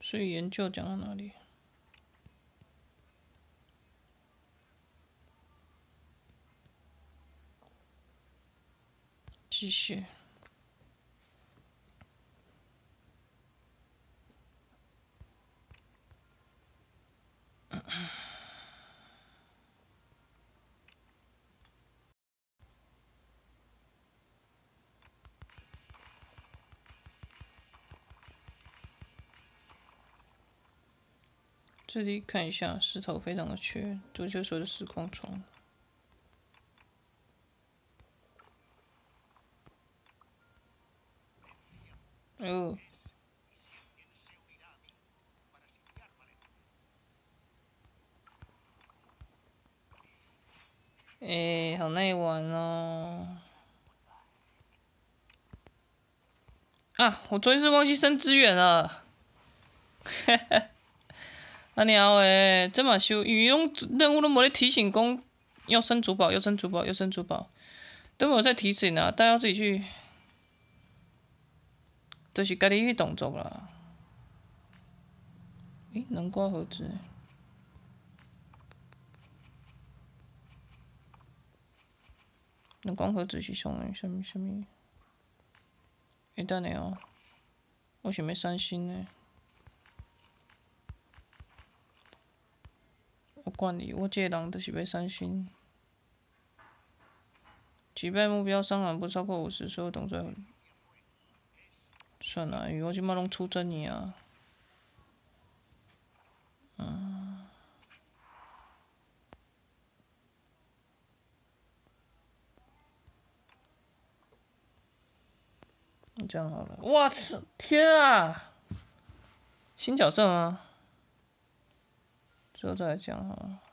所以研究讲到哪里？继续。这里看一下，石头非常的缺，这就是说的时空窗。哦，好耐玩哦。啊，我昨天是忘记升资源了。嘿嘿。啊鸟诶，这嘛修，因为任务都没得提醒讲要升主宝，要升主宝，要升主宝，都没有在提醒啊，大家要自己去，就是家己去动作啦。诶，南瓜盒子。南瓜盒子是上诶，啥物？等下哦，我想要三星诶。我管你，我这个人就是要三星。击败目标伤亡不超过50，所有动作。算了，因为我即摆拢出征你啊。这样好了。我操！天啊！新角色吗？之后再来讲好了。